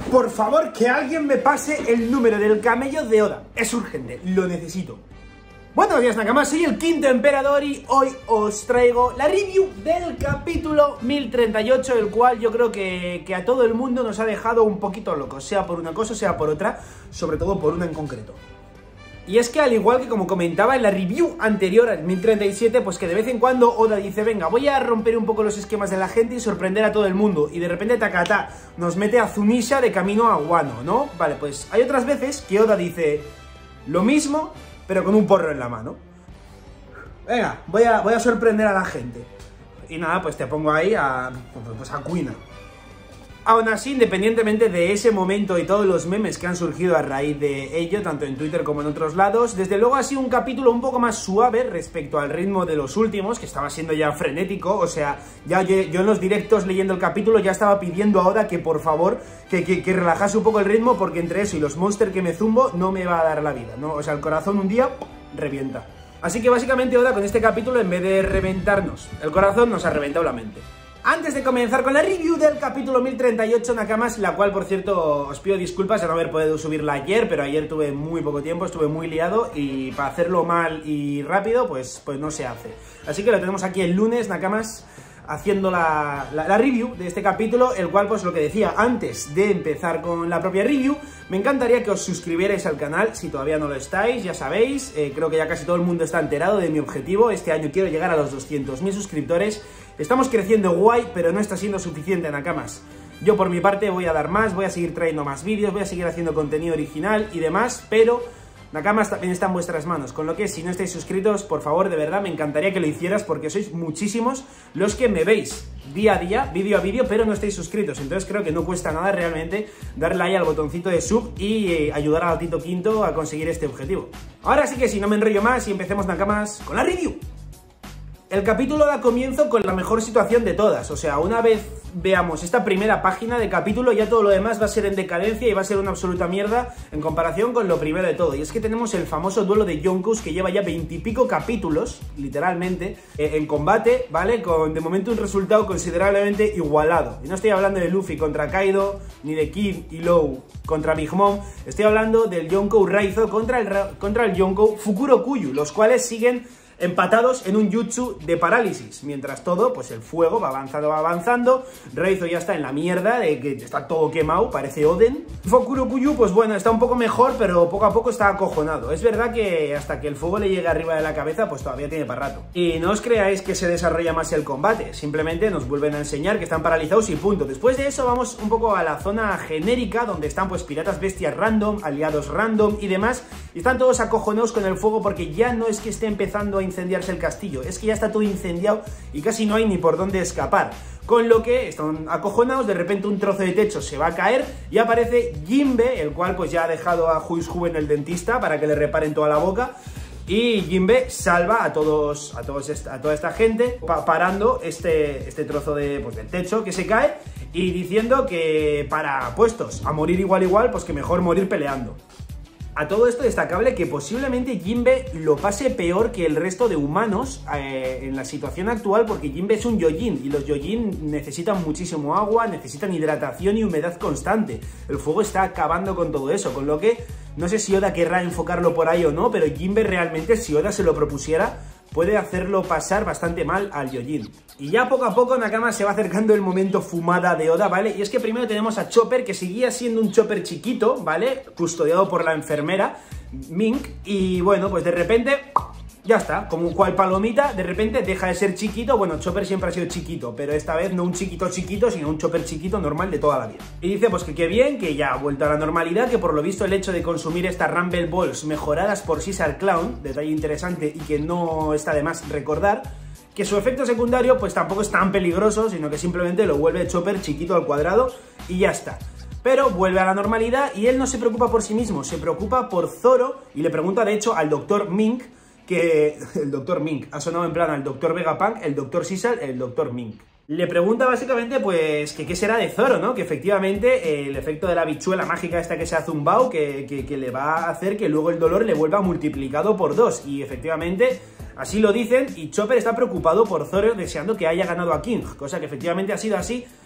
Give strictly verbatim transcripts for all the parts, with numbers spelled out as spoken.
Por favor, que alguien me pase el número del camello de Oda. Es urgente, lo necesito. Buenos días, Nakamas, soy el Quinto Emperador y hoy os traigo la review del capítulo mil treinta y ocho, el cual yo creo que, que a todo el mundo nos ha dejado un poquito locos, sea por una cosa, sea por otra, sobre todo por una en concreto. Y es que al igual que como comentaba en la review anterior al mil treinta y siete, pues que de vez en cuando Oda dice, venga, voy a romper un poco los esquemas de la gente y sorprender a todo el mundo, y de repente Takata nos mete a Zunisha de camino a Wano, ¿no? Vale, pues hay otras veces que Oda dice lo mismo, pero con un porro en la mano. Venga, voy a, voy a sorprender a la gente. Y nada, pues te pongo ahí a, pues a Kuina. Aún así, independientemente de ese momento y todos los memes que han surgido a raíz de ello, tanto en Twitter como en otros lados, desde luego ha sido un capítulo un poco más suave respecto al ritmo de los últimos, que estaba siendo ya frenético. O sea, ya yo, yo en los directos leyendo el capítulo ya estaba pidiendo a Oda que por favor, que, que, que relajase un poco el ritmo, porque entre eso y los monsters que me zumbo no me va a dar la vida, ¿no? O sea, el corazón un día revienta. Así que básicamente Oda con este capítulo, en vez de reventarnos el corazón, nos ha reventado la mente. Antes de comenzar con la review del capítulo mil treinta y ocho, Nakamas, la cual, por cierto, os pido disculpas de no haber podido subirla ayer, pero ayer tuve muy poco tiempo, estuve muy liado y para hacerlo mal y rápido, pues, pues no se hace. Así que lo tenemos aquí el lunes, Nakamas, haciendo la, la, la review de este capítulo, el cual, pues lo que decía, antes de empezar con la propia review, me encantaría que os suscribierais al canal, si todavía no lo estáis, ya sabéis, eh, creo que ya casi todo el mundo está enterado de mi objetivo. Este año quiero llegar a los doscientos mil suscriptores. Estamos creciendo guay, pero no está siendo suficiente, Nakamas. Yo por mi parte voy a dar más, voy a seguir trayendo más vídeos, voy a seguir haciendo contenido original y demás, pero Nakamas también está en vuestras manos, con lo que si no estáis suscritos, por favor, de verdad, me encantaría que lo hicieras, porque sois muchísimos los que me veis día a día, vídeo a vídeo, pero no estáis suscritos. Entonces creo que no cuesta nada realmente darle ahí al botoncito de sub y eh, ayudar a Tito Quinto a conseguir este objetivo. Ahora sí que si no me enrollo más y empecemos, Nakamas, con la review. El capítulo da comienzo con la mejor situación de todas, o sea, una vez veamos esta primera página de capítulo, ya todo lo demás va a ser en decadencia y va a ser una absoluta mierda en comparación con lo primero de todo. Y es que tenemos el famoso duelo de Yonkou, que lleva ya veintipico capítulos, literalmente, eh, en combate, ¿vale? Con de momento un resultado considerablemente igualado. Y no estoy hablando de Luffy contra Kaido, ni de Kid y Law contra Big Mom, estoy hablando del Yonkou Raizo contra el, contra el Yonkou Fukurokuyu, los cuales siguen empatados en un jutsu de parálisis. Mientras todo, pues el fuego va avanzando, va avanzando. Raizo ya está en la mierda, de que está todo quemado, parece Oden. Fukurokuyu, pues bueno, está un poco mejor, pero poco a poco está acojonado. Es verdad que hasta que el fuego le llegue arriba de la cabeza, pues todavía tiene para rato. Y no os creáis que se desarrolla más el combate, simplemente nos vuelven a enseñar que están paralizados y punto. Después de eso vamos un poco a la zona genérica, donde están pues piratas bestias random, aliados random y demás, y están todos acojonados con el fuego, porque ya no es que esté empezando a incendiarse el castillo, es que ya está todo incendiado y casi no hay ni por dónde escapar. Con lo que están acojonados, de repente un trozo de techo se va a caer y aparece Jinbe, el cual pues ya ha dejado a Huizhu en el dentista para que le reparen toda la boca. Y Jinbe salva a todos, a todos esta, a toda esta gente, pa parando este, este trozo de, pues, del techo que se cae y diciendo que para puestos a morir igual igual, pues que mejor morir peleando. A todo esto destacable que posiblemente Jinbe lo pase peor que el resto de humanos eh, en la situación actual, porque Jinbe es un Gyojin y los Gyojin necesitan muchísimo agua, necesitan hidratación y humedad constante. El fuego está acabando con todo eso, con lo que no sé si Oda querrá enfocarlo por ahí o no, pero Jinbe realmente, si Oda se lo propusiera, puede hacerlo pasar bastante mal al Gyojin. Y ya poco a poco, Nakama, se va acercando el momento fumada de Oda, ¿vale? Y es que primero tenemos a Chopper, que seguía siendo un Chopper chiquito, ¿vale? Custodiado por la enfermera Mink. Y bueno, pues de repente, ya está, como cual palomita, de repente deja de ser chiquito. Bueno, Chopper siempre ha sido chiquito, pero esta vez no un chiquito chiquito, sino un Chopper chiquito normal de toda la vida. Y dice pues que qué bien, que ya ha vuelto a la normalidad, que por lo visto el hecho de consumir estas Rumble Balls mejoradas por Caesar Clown, detalle interesante y que no está de más recordar, que su efecto secundario pues tampoco es tan peligroso, sino que simplemente lo vuelve Chopper chiquito al cuadrado y ya está. Pero vuelve a la normalidad y él no se preocupa por sí mismo, se preocupa por Zoro y le pregunta de hecho al doctor Mink, que el doctor Mink ha sonado en plan al doctor Vegapunk, el doctor Caesar, el doctor Mink. Le pregunta básicamente pues que qué será de Zoro, ¿no? Que efectivamente eh, el efecto de la bichuela mágica esta que se ha zumbado, que, que, que le va a hacer que luego el dolor le vuelva multiplicado por dos. Y efectivamente así lo dicen y Chopper está preocupado por Zoro, deseando que haya ganado a King, cosa que efectivamente ha sido así.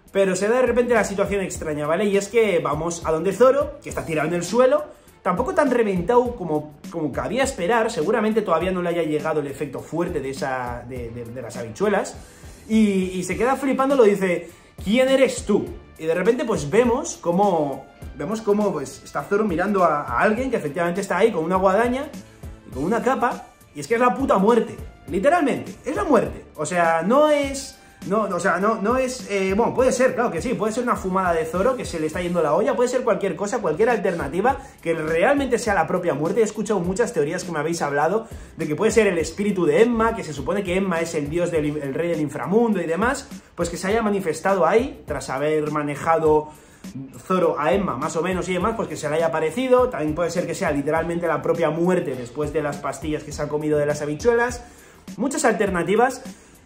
pero se da de repente la situación extraña, ¿vale? Y es que vamos a donde Zoro, que está tirado en el suelo, tampoco tan reventado como, como cabía esperar, seguramente todavía no le haya llegado el efecto fuerte de, esa, de, de, de las habichuelas, y, y se queda flipando, lo dice, ¿quién eres tú? Y de repente pues vemos cómo, vemos cómo pues, está Zoro mirando a, a alguien que efectivamente está ahí con una guadaña y con una capa, y es que es la puta muerte, literalmente, es la muerte, o sea, no es... No, o sea, no, no es... Eh, bueno, puede ser, claro que sí, puede ser una fumada de Zoro que se le está yendo la olla, puede ser cualquier cosa, cualquier alternativa que realmente sea la propia muerte. He escuchado muchas teorías que me habéis hablado de que puede ser el espíritu de Enma, que se supone que Enma es el dios del el rey del inframundo y demás, pues que se haya manifestado ahí, tras haber manejado Zoro a Enma, más o menos y demás, pues que se le haya aparecido. También puede ser que sea literalmente la propia muerte después de las pastillas que se ha comido de las habichuelas. Muchas alternativas.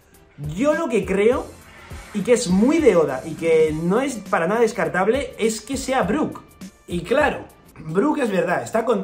Yo lo que creo, y que es muy de Oda, y que no es para nada descartable, es que sea Brook. Y claro, Brook es verdad, está con...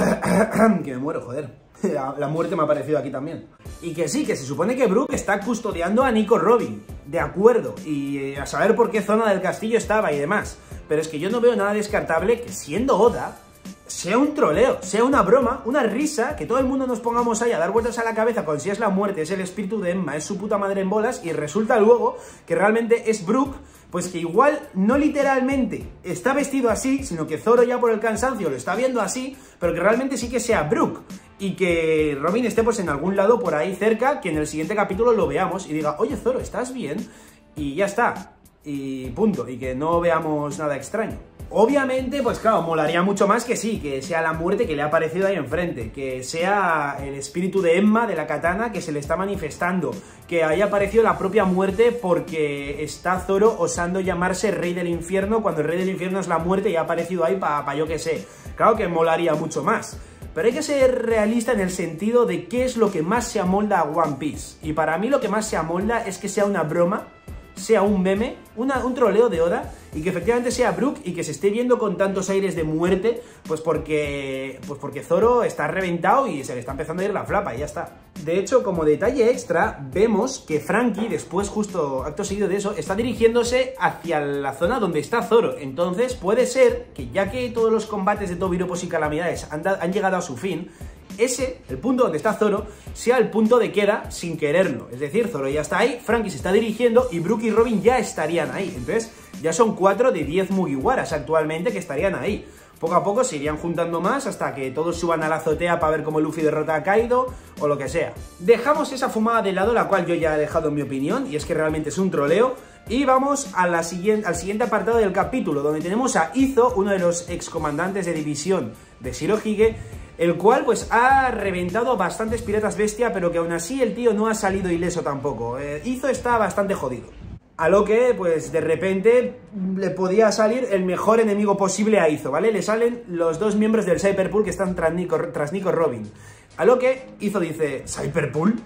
que me muero, joder. La muerte me ha aparecido aquí también. Y que sí, que se supone que Brook está custodiando a Nico Robin, de acuerdo, y a saber por qué zona del castillo estaba y demás. Pero es que yo no veo nada descartable que, siendo Oda, sea un troleo, sea una broma, una risa, que todo el mundo nos pongamos ahí a dar vueltas a la cabeza con si es la muerte, es el espíritu de Enma, es su puta madre en bolas, y resulta luego que realmente es Brook, pues que igual no literalmente está vestido así, sino que Zoro ya por el cansancio lo está viendo así, pero que realmente sí que sea Brook, y que Robin esté pues en algún lado por ahí cerca, que en el siguiente capítulo lo veamos y diga, oye Zoro, ¿estás bien? Y ya está, y punto, y que no veamos nada extraño. Obviamente, pues claro, molaría mucho más que sí, que sea la muerte que le ha aparecido ahí enfrente, que sea el espíritu de Enma, de la katana, que se le está manifestando, que haya aparecido la propia muerte porque está Zoro osando llamarse Rey del Infierno, cuando el Rey del Infierno es la muerte y ha aparecido ahí para pa yo que sé. Claro que molaría mucho más, pero hay que ser realista en el sentido de qué es lo que más se amolda a One Piece, y para mí lo que más se amolda es que sea una broma, sea un meme, una, un troleo de Oda, y que efectivamente sea Brook y que se esté viendo con tantos aires de muerte, pues porque, pues porque Zoro está reventado y se le está empezando a ir la flapa y ya está. De hecho, como detalle extra, vemos que Franky, después, justo acto seguido de eso, está dirigiéndose hacia la zona donde está Zoro. Entonces puede ser que, ya que todos los combates de Tobiropos y Calamidades han, han llegado a su fin, ese, el punto donde está Zoro, sea el punto de queda sin quererlo. Es decir, Zoro ya está ahí, Franky se está dirigiendo y Brook y Robin ya estarían ahí. Entonces, ya son cuatro de diez Mugiwaras actualmente que estarían ahí. Poco a poco se irían juntando más hasta que todos suban a la azotea para ver cómo Luffy derrota a Kaido o lo que sea. Dejamos esa fumada de lado, la cual yo ya he dejado en mi opinión, y es que realmente es un troleo. Y vamos a la siguiente, al siguiente apartado del capítulo, donde tenemos a Izo, uno de los excomandantes de división de Shirohige, el cual pues ha reventado a bastantes piratas bestia, pero que aún así el tío no ha salido ileso tampoco. Eh, Izo está bastante jodido. A lo que, pues, de repente le podía salir el mejor enemigo posible a Izo, ¿vale? Le salen los dos miembros del Cyberpool que están tras Nico, tras Nico Robin. A lo que Izo dice, ¿Cyberpool?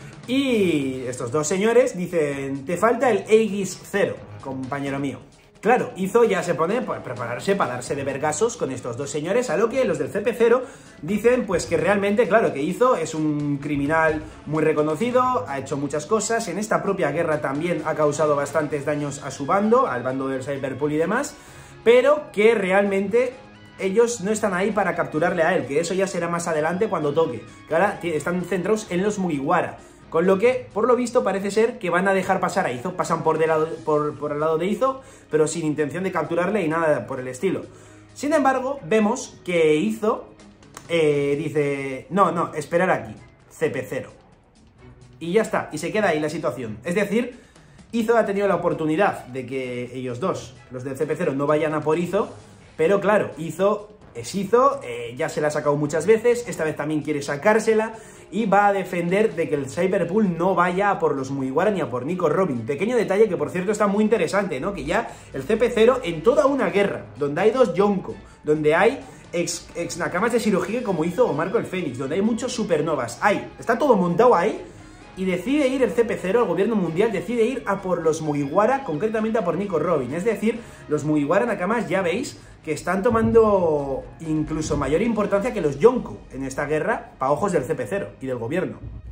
Y estos dos señores dicen, te falta el Aegis Zero, compañero mío. Claro, Izo ya se pone pues, a prepararse para darse de vergazos con estos dos señores, a lo que los del C P cero dicen pues que realmente, claro, que Izo es un criminal muy reconocido, ha hecho muchas cosas, en esta propia guerra también ha causado bastantes daños a su bando, al bando del Cyberpool y demás, pero que realmente ellos no están ahí para capturarle a él, que eso ya será más adelante cuando toque, que ahora están centrados en los Mugiwara. Con lo que, por lo visto, parece ser que van a dejar pasar a Izo. Pasan por, de lado, por, por el lado de Izo, pero sin intención de capturarle y nada por el estilo. Sin embargo, vemos que Izo eh, dice, no, no, esperar aquí, C P cero. Y ya está, y se queda ahí la situación. Es decir, Izo ha tenido la oportunidad de que ellos dos, los del C P cero, no vayan a por Izo, pero claro, Izo es Izo, eh, ya se la ha sacado muchas veces, esta vez también quiere sacársela, y va a defender de que el Cyberpool no vaya a por los Mugiwara ni a por Nico Robin. Pequeño detalle que, por cierto, está muy interesante, ¿no? Que ya el C P cero, en toda una guerra, donde hay dos Yonko, donde hay ex, ex Nakamas de Shirohige como hizo Marco el Fénix, donde hay muchos supernovas, hay, está todo montado ahí, y decide ir el C P cero, el gobierno mundial, decide ir a por los Mugiwara, concretamente a por Nico Robin. Es decir, los Mugiwara Nakamas, ya veis, que están tomando incluso mayor importancia que los Yonko en esta guerra, para ojos del C P cero y del gobierno.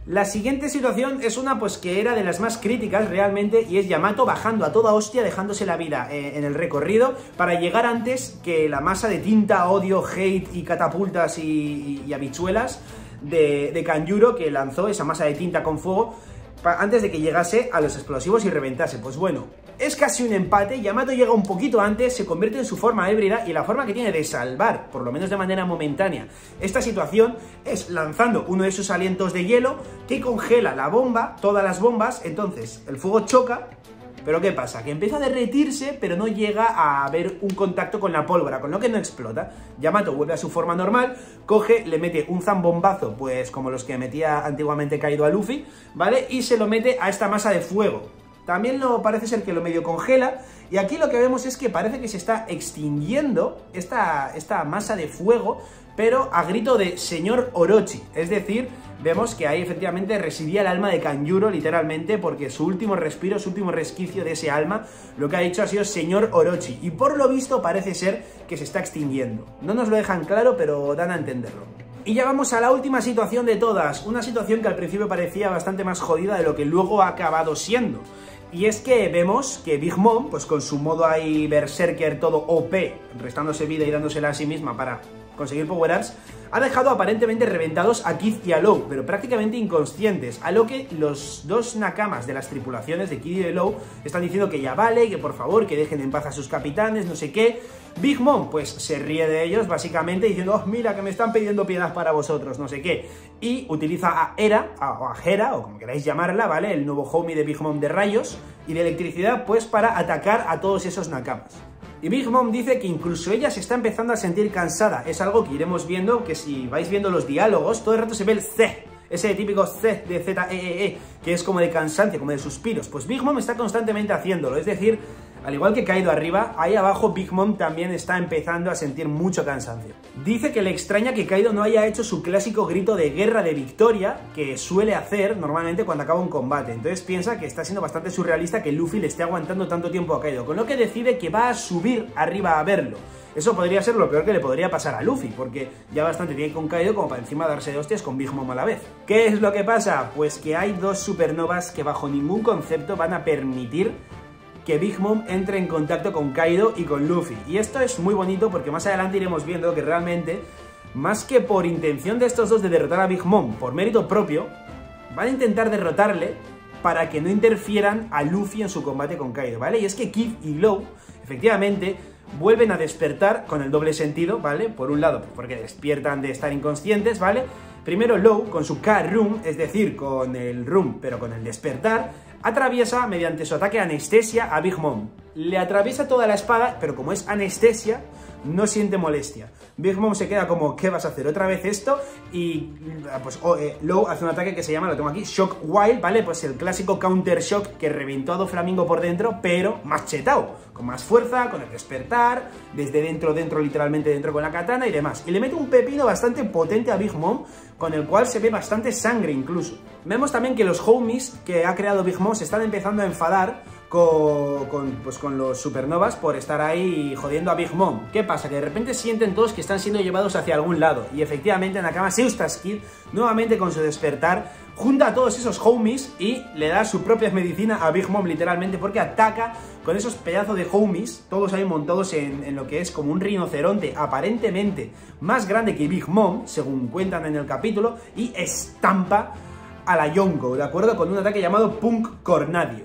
La siguiente situación es una pues que era de las más críticas realmente, y es Yamato bajando a toda hostia, dejándose la vida eh, en el recorrido para llegar antes que la masa de tinta, odio, hate y catapultas y, y, y habichuelas de, de Kanjuro, que lanzó esa masa de tinta con fuego antes de que llegase a los explosivos y reventase. Pues bueno, es casi un empate. Yamato llega un poquito antes, se convierte en su forma híbrida, y la forma que tiene de salvar, por lo menos de manera momentánea, esta situación es lanzando uno de sus alientos de hielo que congela la bomba, todas las bombas. Entonces el fuego choca, pero ¿qué pasa? Que empieza a derretirse, pero no llega a haber un contacto con la pólvora, con lo que no explota. Yamato vuelve a su forma normal, coge, le mete un zambombazo, pues como los que metía antiguamente Kaido a Luffy, ¿vale? Y se lo mete a esta masa de fuego. También lo parece ser que lo medio congela, y aquí lo que vemos es que parece que se está extinguiendo esta, esta masa de fuego, pero a grito de señor Orochi. Es decir, vemos que ahí efectivamente residía el alma de Kanjuro, literalmente, porque su último respiro, su último resquicio de ese alma, lo que ha dicho ha sido señor Orochi, y por lo visto parece ser que se está extinguiendo. No nos lo dejan claro, pero dan a entenderlo. Y ya vamos a la última situación de todas, una situación que al principio parecía bastante más jodida de lo que luego ha acabado siendo. Y es que vemos que Big Mom, pues con su modo ahí berserker todo O P, restándose vida y dándosela a sí misma para conseguir power-ups, ha dejado aparentemente reventados a Kid y a Law, pero prácticamente inconscientes, a lo que los dos nakamas de las tripulaciones de Kid y de Law están diciendo que ya vale, que por favor, que dejen en paz a sus capitanes, no sé qué. Big Mom pues se ríe de ellos básicamente diciendo, oh, mira que me están pidiendo piedad para vosotros, no sé qué, y utiliza a Hera, o a Hera, o como queráis llamarla, ¿vale? El nuevo homie de Big Mom de rayos y de electricidad, pues para atacar a todos esos nakamas. Y Big Mom dice que incluso ella se está empezando a sentir cansada. Es algo que iremos viendo, que si vais viendo los diálogos, todo el rato se ve el C, ese típico C de Z E E E, que es como de cansancio, como de suspiros. Pues Big Mom está constantemente haciéndolo, es decir, al igual que Kaido arriba, ahí abajo Big Mom también está empezando a sentir mucho cansancio. Dice que le extraña que Kaido no haya hecho su clásico grito de guerra de victoria que suele hacer normalmente cuando acaba un combate. Entonces piensa que está siendo bastante surrealista que Luffy le esté aguantando tanto tiempo a Kaido, con lo que decide que va a subir arriba a verlo. Eso podría ser lo peor que le podría pasar a Luffy, porque ya bastante tiene con Kaido como para encima darse de hostias con Big Mom a la vez. ¿Qué es lo que pasa? Pues que hay dos supernovas que bajo ningún concepto van a permitir que Big Mom entre en contacto con Kaido y con Luffy. Y esto es muy bonito porque más adelante iremos viendo que realmente, más que por intención de estos dos de derrotar a Big Mom por mérito propio, van a intentar derrotarle para que no interfieran a Luffy en su combate con Kaido, ¿vale? Y es que Kid y Law, efectivamente, vuelven a despertar con el doble sentido, ¿vale? Por un lado, porque despiertan de estar inconscientes, ¿vale? Primero Law, con su K-Room, es decir, con el Room, pero con el despertar, atraviesa mediante su ataque anestesia a Big Mom. Le atraviesa toda la espada, pero como es anestesia, no siente molestia. Big Mom se queda como, ¿qué vas a hacer? ¿Otra vez esto? Y pues oh, eh, Law hace un ataque que se llama, lo tengo aquí, Shock Wild, ¿vale? Pues el clásico Counter Shock que reventó a Doflamingo por dentro, pero más chetao, con más fuerza, con el despertar, desde dentro, dentro, literalmente dentro con la katana y demás. Y le mete un pepino bastante potente a Big Mom, con el cual se ve bastante sangre incluso. Vemos también que los homies que ha creado Big Mom se están empezando a enfadar Con, con, pues con los supernovas por estar ahí jodiendo a Big Mom. ¿Qué pasa? Que de repente sienten todos que están siendo llevados hacia algún lado, y efectivamente Nakama Seustas Kid, nuevamente con su despertar, junta a todos esos homies y le da su propia medicina a Big Mom literalmente, porque ataca con esos pedazos de homies, todos ahí montados en, en lo que es como un rinoceronte aparentemente más grande que Big Mom, según cuentan en el capítulo, y estampa a la Yonko, ¿de acuerdo? Con un ataque llamado Punk Cornadio.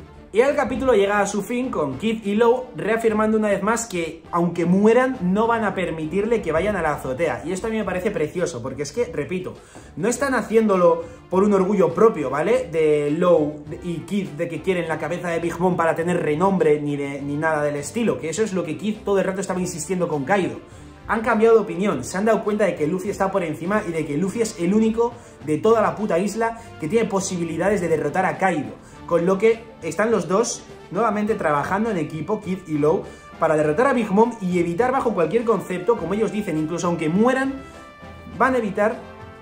Y el capítulo llega a su fin con Kid y Law reafirmando una vez más que, aunque mueran, no van a permitirle que vayan a la azotea. Y esto a mí me parece precioso, porque es que, repito, no están haciéndolo por un orgullo propio, ¿vale? De Law y Kid, de que quieren la cabeza de Big Mom para tener renombre ni, de, ni nada del estilo, que eso es lo que Kid todo el rato estaba insistiendo con Kaido. Han cambiado de opinión, se han dado cuenta de que Luffy está por encima y de que Luffy es el único de toda la puta isla que tiene posibilidades de derrotar a Kaido. Con lo que están los dos nuevamente trabajando en equipo, Kid y Law, para derrotar a Big Mom y evitar bajo cualquier concepto, como ellos dicen, incluso aunque mueran, van a evitar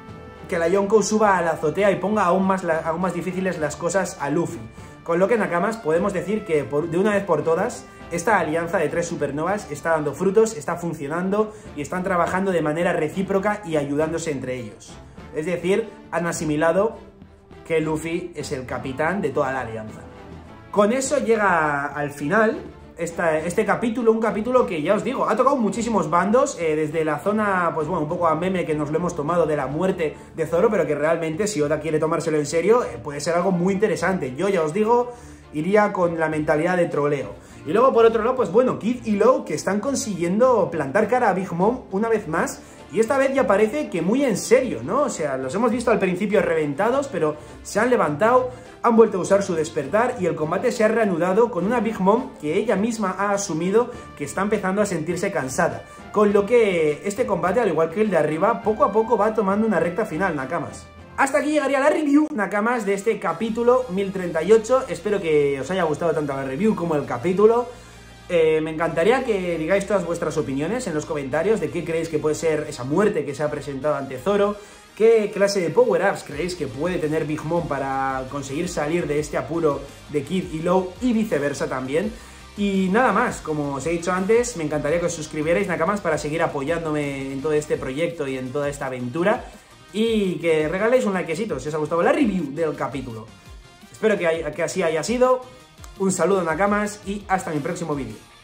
que la Yonko suba a la azotea y ponga aún más, aún más difíciles las cosas a Luffy. Con lo que, Nakamas, podemos decir que por, de una vez por todas, esta alianza de tres supernovas está dando frutos, está funcionando y están trabajando de manera recíproca y ayudándose entre ellos. Es decir, han asimilado que Luffy es el capitán de toda la alianza. Con eso llega al final esta, este capítulo, un capítulo que ya os digo, ha tocado muchísimos bandos, eh, desde la zona, pues bueno, un poco a meme que nos lo hemos tomado de la muerte de Zoro, pero que realmente si Oda quiere tomárselo en serio, eh, puede ser algo muy interesante. Yo ya os digo, iría con la mentalidad de troleo. Y luego por otro lado, pues bueno, Kid y Law que están consiguiendo plantar cara a Big Mom una vez más, y esta vez ya parece que muy en serio, ¿no? O sea, los hemos visto al principio reventados, pero se han levantado, han vuelto a usar su despertar y el combate se ha reanudado con una Big Mom que ella misma ha asumido que está empezando a sentirse cansada. Con lo que este combate, al igual que el de arriba, poco a poco va tomando una recta final, Nakamas. Hasta aquí llegaría la review, Nakamas, de este capítulo mil treinta y ocho. Espero que os haya gustado tanto la review como el capítulo. Eh, me encantaría que digáis todas vuestras opiniones en los comentarios de qué creéis que puede ser esa muerte que se ha presentado ante Zoro, qué clase de power-ups creéis que puede tener Big Mom para conseguir salir de este apuro de Kid y Law y viceversa también. Y nada más, como os he dicho antes, me encantaría que os suscribierais, Nakamas, para seguir apoyándome en todo este proyecto y en toda esta aventura. Y que regaléis un likecito si os ha gustado la review del capítulo. Espero que, hay, que así haya sido. Un saludo, Nakamas, y hasta mi próximo vídeo.